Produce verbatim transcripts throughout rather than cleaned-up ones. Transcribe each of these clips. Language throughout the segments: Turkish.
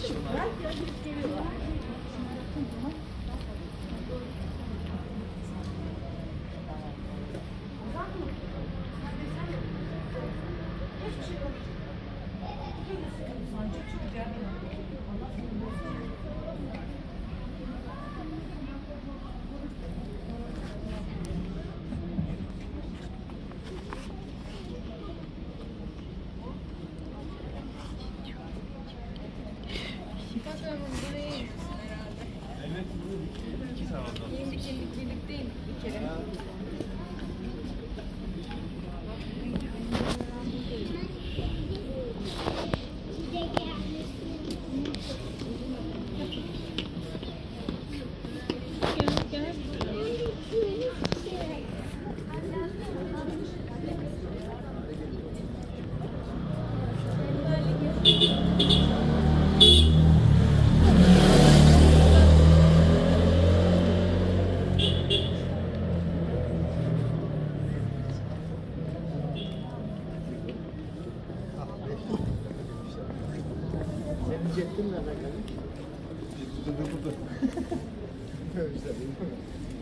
Evet, iki tane. Yeni birlikteyim bir kere. Ceptim nereden geldi? Ceptim de burada. Güzel değil mi?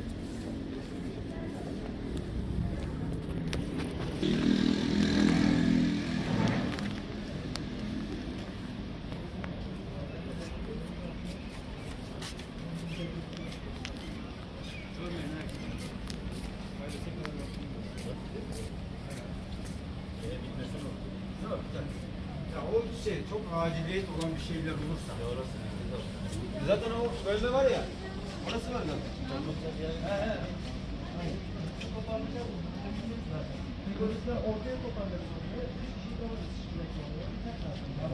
Ya o şey çok aciliyet olan bir şeyler olursa. Zaten o bölme var ya. Orası var zaten. He he. Toparlayacağız. Peki ortaya toparlarız. Bir şey doğru.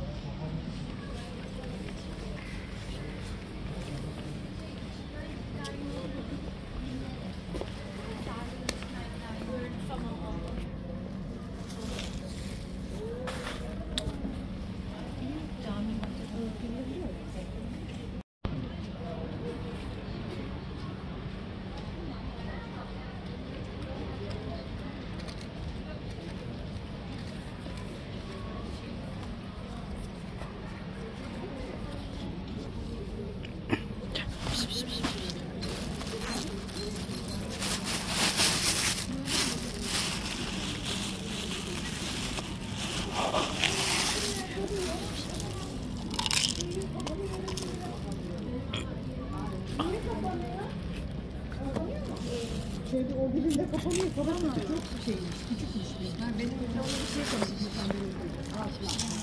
Şeyde o birinde kapanıyor falan mı? Çok şeymiş, küçükmüş. Ben benim elimde bir şey konuşmuş. Ben benim ağaçlar.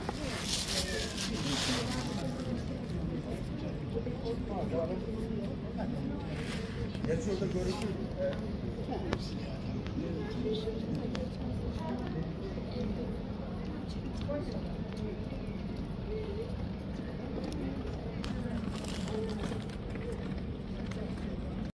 Gerçi orada görüşürüz. Evet.